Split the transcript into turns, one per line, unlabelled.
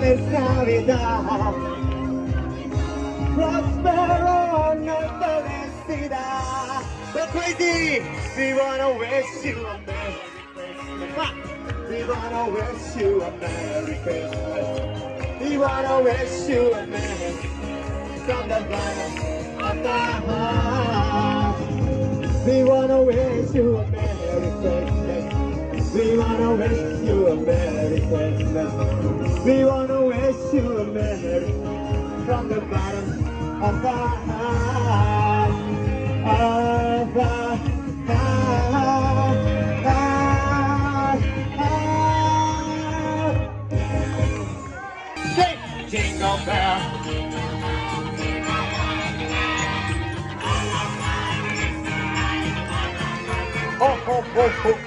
Feliz Navidad, prospero una felicidad. So crazy, we wanna wish you a Merry Christmas. We wanna wish you a Merry Christmas. We wanna wish you a Merry from the bottom of the heart. We wanna wish you a Merry Christmas. We wanna wish you a Merry Christmas. We wanna wish you a Merry from the bottom of our heart. Of our heart. Sing Jingle Bell. Oh, oh, oh, oh.